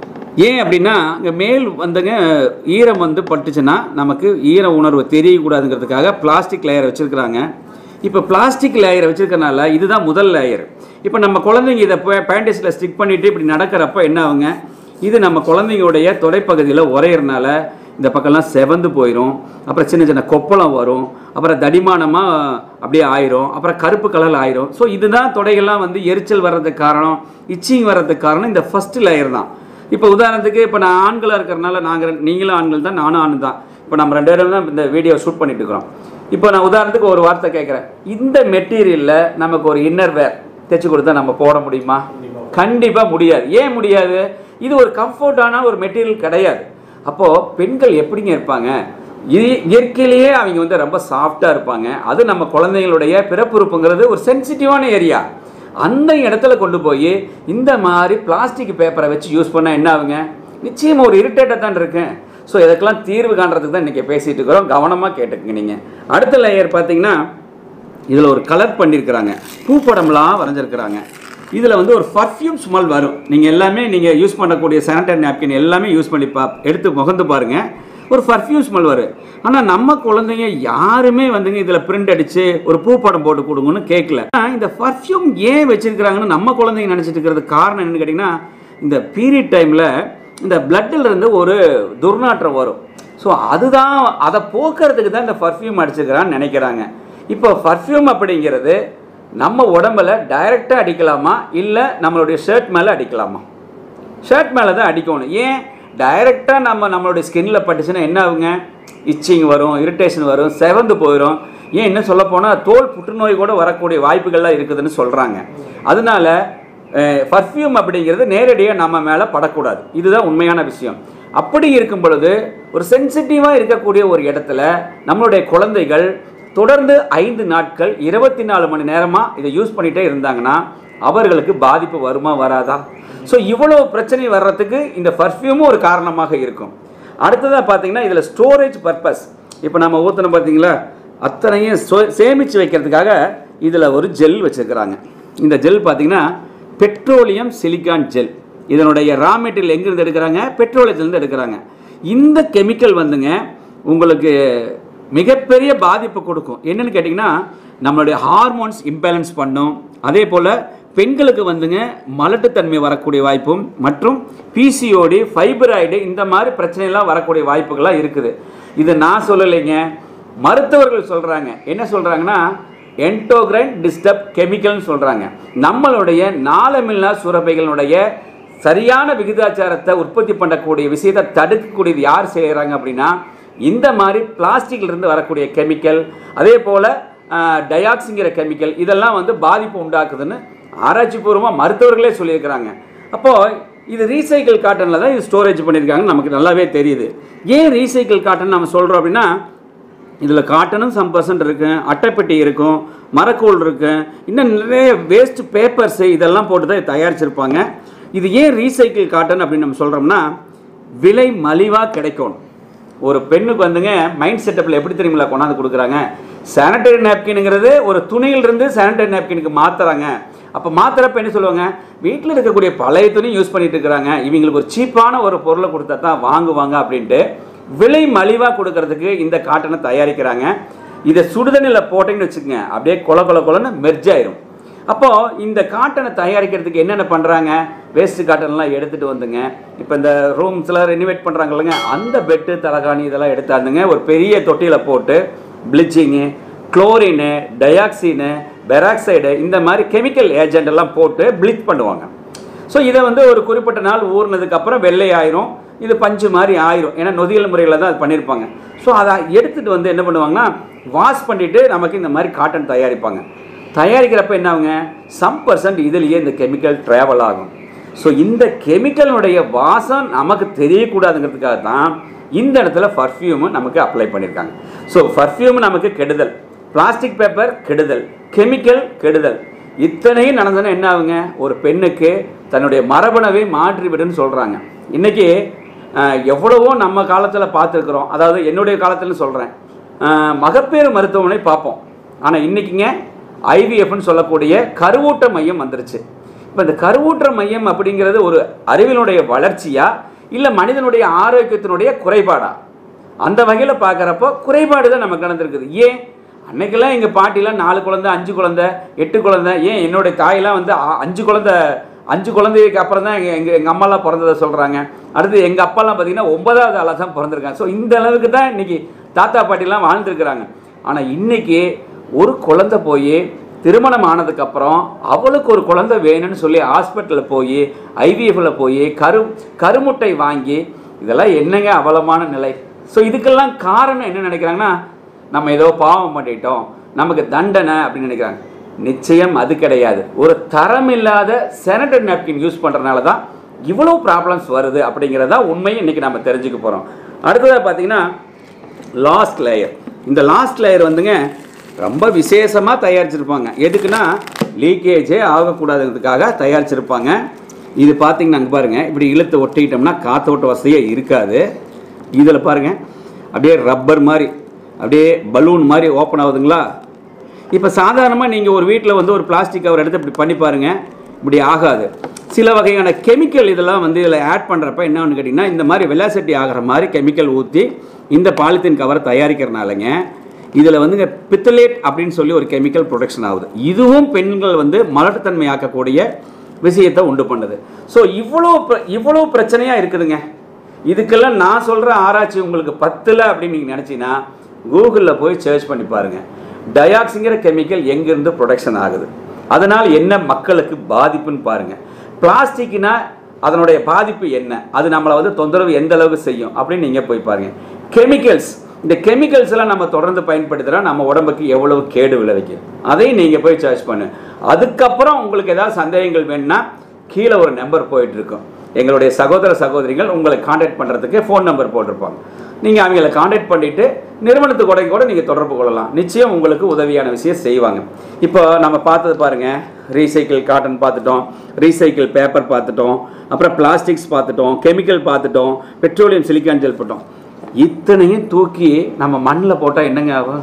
ஏன் அப்படின்னா இங்கே மேல் வந்துங்க ஈரம் வந்து பட்டுச்சுன்னா நமக்கு ஈர உணர்வு தெரியக்கூடாதுங்கிறதுக்காக பிளாஸ்டிக் லேயரை வச்சுருக்குறாங்க. இப்போ பிளாஸ்டிக் லேயரை வச்சுருக்கனால இதுதான் முதல் லேயர். இப்போ நம்ம குழந்தைங்க இதை பேண்டேஜில் ஸ்டிக் பண்ணிவிட்டு இப்படி நடக்கிறப்ப என்ன ஆகுங்க, இது நம்ம குழந்தைங்களுடைய தொடைப்பகுதியில் உரையிறனால இந்த பக்கம்லாம் செவந்து போயிடும். அப்புறம் சின்ன சின்ன கொப்பளம் வரும். அப்புறம் தடிமானமாக அப்படியே ஆயிரும். அப்புறம் கருப்பு கலரில் ஆயிரும். ஸோ இதுதான் தொடைகள்லாம் வந்து எரிச்சல் வர்றதுக்கு காரணம், இச்சிங் வர்றதுக்கு காரணம் இந்த ஃபஸ்ட்டு லேயர் தான். இப்போ உதாரணத்துக்கு இப்போ நான் ஆண்களாக இருக்கிறனால நாங்கள் நீங்களும் ஆண்கள் தான், நானும் ஆண் தான். இப்போ நம்ம ரெண்டு பேரும் தான் இந்த வீடியோ ஷூட் பண்ணிட்டு இருக்கிறோம். இப்போ நான் உதாரணத்துக்கு ஒரு வார்த்தை கேட்குறேன், இந்த மெட்டீரியலில் நமக்கு ஒரு இன்னர் வேர் தைச்சி கொடுத்தா நம்ம போட முடியுமா? கண்டிப்பாக முடியாது. ஏன் முடியாது? இது ஒரு கம்ஃபர்டான ஒரு மெட்டீரியல் கிடையாது. அப்போது பெண்கள் எப்படிங்க இருப்பாங்க? இயற்கையிலேயே அவங்க வந்து ரொம்ப சாஃப்டாக இருப்பாங்க. அது நம்ம குழந்தைங்களுடைய பிறப்புறுப்புங்கிறது ஒரு சென்சிட்டிவான ஏரியா. அந்த இடத்துல கொண்டு போய் இந்த மாதிரி பிளாஸ்டிக் பேப்பரை வச்சு யூஸ் பண்ணால் என்ன ஆகுங்க? நிச்சயமாக ஒரு இரிட்டேட்டாக தான் இருக்கேன். ஸோ இதுக்கெல்லாம் தீர்வு காண்றதுக்கு தான் இன்றைக்கி பேசிகிட்டு இருக்கிறோம். கவனமாக கேட்டுக்குங்க. நீங்கள் அடுத்த லேயர் பார்த்தீங்கன்னா இதில் ஒரு கலர் பண்ணியிருக்கிறாங்க, பூப்படம்லாம் வரைஞ்சிருக்கிறாங்க. இதில் வந்து ஒரு பர்ஃப்யூம் ஸ்மெல் வரும். நீங்கள் எல்லாமே நீங்கள் யூஸ் பண்ணக்கூடிய சானிடரி நாப்கின் எல்லாமே யூஸ் பண்ணி பா எடுத்து முகந்து பாருங்கள், ஒரு பர்ஃப்யூம் ஸ்மெல் வரும். ஆனால் நம்ம குழந்தைங்க யாருமே வந்துங்க இதில் பிரிண்ட் அடித்து ஒரு பூப்படம் போட்டு கொடுங்கன்னு கேட்கல. இந்த பர்ஃப்யூம் ஏன் வச்சுருக்கிறாங்கன்னு நம்ம குழந்தைங்க நினச்சிட்டு இருக்கிறது காரணம் என்னென்னு கேட்டிங்கன்னா, இந்த பீரியட் டைமில் இந்த பிளட்டில் இருந்து ஒரு துர்நாற்றம் வரும். ஸோ அதுதான், அதை போக்குறதுக்கு தான் இந்த பர்ஃப்யூம் அடிச்சுக்கிறான்னு நினைக்கிறாங்க. இப்போ பர்ஃப்யூம் அப்படிங்கிறது நம்ம உடம்பில் டைரெக்டாக அடிக்கலாமா இல்லை நம்மளுடைய ஷர்ட் மேலே அடிக்கலாமா? ஷர்ட் மேலே தான் அடிக்கணும். ஏன்? டைரெக்டாக நம்ம நம்மளுடைய ஸ்கின்னில் பட்டுச்சுன்னா என்ன ஆகுங்க? இச்சிங் வரும், இரிட்டேஷன் வரும், செவந்து போயிடும். ஏன் இன்னும் சொல்லப்போனால் தோல் புற்றுநோய் கூட வரக்கூடிய வாய்ப்புகள்லாம் இருக்குதுன்னு சொல்கிறாங்க. அதனால பர்ஃப்யூம் அப்படிங்கிறது நேரடியாக நம்ம மேலே படக்கூடாது. இதுதான் உண்மையான விஷயம். அப்படி இருக்கும் பொழுது ஒரு சென்சிட்டிவாக இருக்கக்கூடிய ஒரு இடத்துல நம்மளுடைய குழந்தைகள் தொடர்ந்து ஐந்து நாட்கள் இருபத்தி நாலு மணி நேரமாக இதை யூஸ் பண்ணிகிட்டே இருந்தாங்கன்னா அவர்களுக்கு பாதிப்பு வருமா வராதா? ஸோ இவ்வளோ பிரச்சனை வர்றதுக்கு இந்த பர்ஃப்யூமும் ஒரு காரணமாக இருக்கும். அடுத்ததாக பார்த்தீங்கன்னா இதில் ஸ்டோரேஜ் பர்பஸ். இப்போ நம்ம ஊற்றணும் பார்த்தீங்களா, அத்தனையும் சேமித்து வைக்கிறதுக்காக இதில் ஒரு ஜெல் வச்சுருக்கிறாங்க. இந்த ஜெல் பார்த்தீங்கன்னா பெட்ரோலியம் சிலிக்கான் ஜெல். இதனுடைய ரா மெட்டீரியல் எங்கேருந்து எடுக்கிறாங்க? பெட்ரோலியத்துலேருந்து எடுக்கிறாங்க. இந்த கெமிக்கல் வந்துங்க உங்களுக்கு மிகப்பெரிய பாதிப்பு கொடுக்கும். என்னென்னு கேட்டிங்கன்னா நம்மளுடைய ஹார்மோன்ஸ் இம்பேலன்ஸ் பண்ணும். அதே போல் பெண்களுக்கு வந்துங்க மலட்டுத்தன்மை வரக்கூடிய வாய்ப்பும் மற்றும் பிசிஓடி, ஃபைப்ராய்டு இந்த மாதிரி பிரச்சனைலாம் வரக்கூடிய வாய்ப்புகள்லாம் இருக்குது. இது நான் சொல்லலைங்க, மருத்துவர்கள் சொல்கிறாங்க. என்ன சொல்கிறாங்கன்னா என்டோக்ரைன் டிஸ்டர்ப் கெமிக்கல்னு சொல்கிறாங்க. நம்மளுடைய நாளமில்லா சுரப்பைகளுடைய சரியான விகிதாச்சாரத்தை உற்பத்தி பண்ணக்கூடிய விஷயத்தை தடுக்கக்கூடியது யார் செய்கிறாங்க அப்படின்னா இந்த மாதிரி பிளாஸ்டிக்லேருந்து வரக்கூடிய கெமிக்கல், அதே போல் டயாக்ஸிங்கிற கெமிக்கல், இதெல்லாம் வந்து பாதிப்பு உண்டாக்குதுன்னு ஆராய்ச்சி பூர்வமாக மருத்துவர்களே சொல்லியிருக்கிறாங்க. அப்போது இது ரீசைக்கிள் காட்டனில் தான் இது ஸ்டோரேஜ் பண்ணியிருக்காங்கன்னு நமக்கு நல்லாவே தெரியுது. ஏன் ரீசைக்கிள் காட்டன் நம்ம சொல்கிறோம் அப்படின்னா இதில் காட்டனும் சம் பர்சன்ட் இருக்குது, அட்டைப்பெட்டி இருக்கும், மரக்கூழ் இருக்குது, இன்னும் நிறைய வேஸ்ட் பேப்பர்ஸு இதெல்லாம் போட்டு தான் தயாரிச்சிருப்பாங்க. இது ஏன் ரீசைக்கிள் காட்டன் அப்படின்னு நம்ம சொல்கிறோம்னா விலை மலிவாக கிடைக்கணும். ஒரு பெண்ணுக்கு வந்துங்க மைண்ட் செட்டப்பில் எப்படி தெரியுமில்ல கொண்டாந்து கொடுக்குறாங்க, சானிடரி நாப்கின்ங்கிறது ஒரு துணியிலிருந்து சானிடரி நாப்கினுக்கு மாற்றுறாங்க. அப்போ மாற்றுறப்ப என்ன சொல்லுவாங்க, வீட்டில் இருக்கக்கூடிய பழைய துணி யூஸ் பண்ணிட்டு இருக்கிறாங்க, இவங்களுக்கு ஒரு சீப்பான ஒரு பொருளை கொடுத்தா தான் வாங்குவாங்க அப்படின்ட்டு விலை மலிவாக கொடுக்கறதுக்கு இந்த காட்டனை தயாரிக்கிறாங்க. இதை சுடுதண்ணில் போட்டிங்கன்னு வச்சுக்கோங்க, அப்படியே கொல கொல கொலன்னு மெர்ஜ் ஆயிரும். அப்போது இந்த காட்டனை தயாரிக்கிறதுக்கு என்னென்ன பண்ணுறாங்க, வேஸ்ட்டு காட்டன்லாம் எடுத்துகிட்டு வந்துங்க இப்போ இந்த ரூம்ஸில் ரெனிவேட் பண்ணுறாங்க இல்லைங்க, அந்த பெட்டு தலகாணி இதெல்லாம் எடுத்தாந்துங்க ஒரு பெரிய தொட்டியில் போட்டு ப்ளீச்சிங்கு, குளோரினு, டயாக்சினு, பெராக்சைடு இந்த மாதிரி கெமிக்கல் ஏஜென்ட் எல்லாம் போட்டு ப்ளீச் பண்ணுவாங்க. ஸோ இதை வந்து ஒரு குறிப்பிட்ட நாள் ஊறினதுக்கப்புறம் வெள்ளை ஆயிரும், இது பஞ்சு மாதிரி ஆயிரும். ஏன்னா நொதியல் முறையில் தான் அது பண்ணியிருப்பாங்க. ஸோ அதை எடுத்துகிட்டு வந்து என்ன பண்ணுவாங்கன்னா வாஷ் பண்ணிவிட்டு நமக்கு இந்த மாதிரி காட்டன் தயாரிப்பாங்க. தயாரிக்கிறப்ப என்ன ஆகுங்க, சம் பர்சன்ட் இதுலேயே இந்த கெமிக்கல் ட்ராவல் ஆகும். ஸோ இந்த கெமிக்கலுடைய வாசம் நமக்கு தெரியக்கூடாதுங்கிறதுக்காக தான் இந்த இடத்துல பர்ஃப்யூமு நமக்கு அப்ளை பண்ணியிருக்காங்க. ஸோ பர்ஃப்யூம் நமக்கு கெடுதல், பிளாஸ்டிக் பேப்பர் கெடுதல், கெமிக்கல் கெடுதல், இத்தனையும் நடந்ததுன்னா என்ன ஆகுங்க, ஒரு பெண்ணுக்கு தன்னுடைய மரபணுவை மாற்றிவிடுன்னு சொல்கிறாங்க. இன்றைக்கி எவ்வளவோ நம்ம காலத்தில் பார்த்துருக்குறோம். அதாவது என்னுடைய காலத்தில் சொல்கிறேன், மகப்பேறு மருத்துவமனை பார்ப்போம். ஆனால் இன்றைக்கிங்க ஐவிஎஃப்னு சொல்லக்கூடிய கருவூட்ட மையம் வந்துருச்சு. இப்போ இந்த கருவூற்ற மையம் அப்படிங்கிறது ஒரு அறிவினுடைய வளர்ச்சியா இல்லை மனிதனுடைய ஆரோக்கியத்தினுடைய குறைபாடா? அந்த வகையில் பார்க்குறப்போ குறைபாடு தான் நமக்கு நடந்திருக்குது. ஏன் அன்னைக்கெல்லாம் எங்கள் பாட்டிலாம் நாலு குழந்தை, அஞ்சு குழந்தை, எட்டு குழந்தை, ஏன் என்னுடைய தாயெல்லாம் வந்து அஞ்சு குழந்தை அஞ்சு குழந்தைக்கு அப்புறம் தான் எங்கள் எங்கள் எங்கள் அம்மாலாம் பிறந்ததை சொல்கிறாங்க. அடுத்து எங்கள் அப்பாலாம் பார்த்திங்கன்னா ஒன்பதாவது ஆளாக தான் பிறந்திருக்காங்க. ஸோ இந்த அளவுக்கு தான் இன்றைக்கி தாத்தா பாட்டிலாம் வாழ்ந்துருக்குறாங்க. ஆனால் இன்றைக்கி ஒரு குழந்தை போய் திருமணம் ஆனதுக்கப்புறம் அவளுக்கு ஒரு குழந்தை வேணும்னு சொல்லி ஹாஸ்பிட்டலில் போய் ஐவிஎஃப்ல போய் கரு கருமுட்டை வாங்கி, இதெல்லாம் என்னங்க அவலமான நிலை. ஸோ இதுக்கெல்லாம் காரணம் என்ன நினைக்கிறாங்கன்னா, நம்ம ஏதோ பாவம் பண்ணிட்டோம், நமக்கு தண்டனை அப்படின்னு நினைக்கிறாங்க. நிச்சயம் அது கிடையாது. ஒரு தரம் இல்லாத சானிட்டரி நாப்கின் யூஸ் பண்ணுறதுனால தான் இவ்வளோ ப்ராப்ளம்ஸ் வருது அப்படிங்கிறதா உண்மையை இன்றைக்கி நம்ம தெரிஞ்சுக்க போகிறோம். அடுத்ததாக பார்த்தீங்கன்னா லாஸ்ட் லேயர். இந்த லாஸ்ட் லேயர் வந்துங்க ரொம்ப விசேஷமாக தயாரிச்சிருப்பாங்க. எதுக்குன்னா லீக்கேஜே ஆகக்கூடாதுங்கிறதுக்காக தயாரிச்சிருப்பாங்க. இது பார்த்தீங்கன்னா அங்கே பாருங்கள், இப்படி இழுத்து ஒட்டிக்கிட்டோம்னா காற்றோட்ட வசதியே இருக்காது. இதில் பாருங்கள் அப்படியே ரப்பர் மாதிரி அப்படியே பலூன் மாதிரி ஓப்பன் ஆகுதுங்களா. இப்போ சாதாரணமாக நீங்கள் ஒரு வீட்டில் வந்து ஒரு பிளாஸ்டிக் கவர் எடுத்து இப்படி பண்ணி பாருங்கள், இப்படி ஆகாது. சில வகையான கெமிக்கல் இதெல்லாம் வந்து இதில் ஆட் பண்ணுறப்ப என்ன ஒன்று கேட்டிங்கன்னா, இந்த மாதிரி வெலாசிட்டி ஆகிற மாதிரி கெமிக்கல் ஊற்றி இந்த பாலித்தீன் கவரை தயாரிக்கிறனாலங்க இதில் வந்துங்க பித்தலேட் அப்படின்னு சொல்லி ஒரு கெமிக்கல் ப்ரொடக்ஷன் ஆகுது. இதுவும் பெண்கள் வந்து மலட்டுத்தன்மை ஆக்கக்கூடிய விஷயத்தை உண்டு பண்ணுது. ஸோ இவ்வளோ இவ்வளோ பிரச்சனையாக இருக்குதுங்க. இதுக்கெல்லாம் நான் சொல்கிற ஆராய்ச்சி உங்களுக்கு பத்தில் அப்படின்னு நீங்கள் நினச்சிங்கன்னா கூகுளில் போய் சர்ச் பண்ணி பாருங்கள். டயாக்ஸிங்கிற கெமிக்கல் எங்கேருந்து ப்ரொடக்ஷன் ஆகுது, அதனால் என்ன மக்களுக்கு பாதிப்புன்னு பாருங்கள். பிளாஸ்டிக்னா அதனுடைய பாதிப்பு என்ன, அது நம்மளை வந்து தொந்தரவு எந்த அளவுக்கு செய்யும் அப்படின்னு நீங்கள் போய் பாருங்கள். கெமிக்கல்ஸ், இந்த கெமிக்கல்ஸ் எல்லாம் நம்ம தொடர்ந்து பயன்படுத்துகிறோம், நம்ம உடம்புக்கு எவ்வளவு கேடு விளைவிக்கும் அதையும் நீங்கள் போய் சர்ச் பண்ணு. அதுக்கப்புறம் உங்களுக்கு ஏதாவது சந்தேகங்கள் வேணும்னா கீழே ஒரு நம்பர் போயிட்டுருக்கோம். எங்களுடைய சகோதர சகோதரிகள் உங்களை காண்டாக்ட் பண்ணுறதுக்கு ஃபோன் நம்பர் போட்டிருப்பாங்க. நீங்கள் அவங்களை காண்டாக்ட் பண்ணிவிட்டு நிறுவனத்து கூட கூட நீங்கள் தொடர்பு கொள்ளலாம். நிச்சயம் உங்களுக்கு உதவியான விஷயம் செய்வாங்க. இப்போ நம்ம பார்த்தது பாருங்கள், ரீசைக்கிள் காட்டன் பார்த்துட்டோம், ரீசைக்கிள் பேப்பர் பார்த்துட்டோம், அப்புறம் பிளாஸ்டிக்ஸ் பார்த்துட்டோம், கெமிக்கல் பார்த்துட்டோம், பெட்ரோலியம் சிலிக்கான் ஜெல் போட்டோம். இத்தனையும் தூக்கி நம்ம மண்ணில் போட்டால் என்னங்க ஆகும்,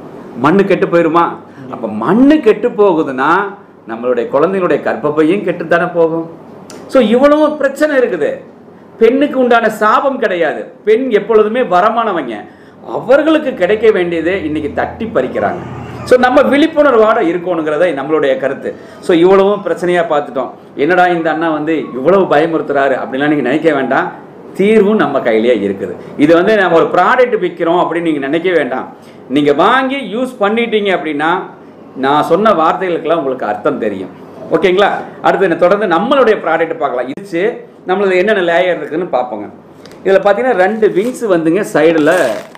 மண் கெட்டு போயிடுமா? அப்போ மண் கெட்டு போகுதுன்னா நம்மளுடைய குழந்தைங்களுடைய கர்ப்பப்பையும் கெட்டுத்தானே போகும். ஸோ இவ்வளவு பிரச்சனை இருக்குது. பெண்ணுக்கு உண்டான சாபம் கிடையாது, பெண் எப்பொழுதுமே வரமானவங்க. அவர்களுக்கு கிடைக்க வேண்டியது இன்னைக்கு தட்டி பறிக்கிறாங்க. ஸோ நம்ம விழிப்புணர்வோடு இருக்கணுங்கிறத நம்மளுடைய கருத்து. ஸோ இவ்வளவும் பிரச்சனையாக பார்த்துட்டோம். என்னடா இந்த அண்ணா வந்து இவ்வளவு பயமுறுத்துறாரு அப்படின்லாம் நீங்கள் நினைக்க வேண்டாம். தீர்வும் நம்ம கையிலேயே இருக்குது. இது வந்து நம்ம ஒரு ப்ராடக்ட் விற்கிறோம் அப்படின்னு நீங்கள் நினைக்க வேண்டாம். நீங்கள் வாங்கி யூஸ் பண்ணிட்டீங்க அப்படின்னா நான் சொன்ன வார்த்தைகளுக்கெல்லாம் உங்களுக்கு அர்த்தம் தெரியும். ஓகேங்களா? அடுத்து என்ன தொடர்ந்து நம்மளுடைய ப்ராடக்ட் பார்க்கலாம். இது நம்மளது என்னென்ன லேயர் இருக்குதுன்னு பார்ப்போங்க. இதில் பார்த்தீங்கன்னா ரெண்டு விங்ஸ் வந்துங்க சைடில்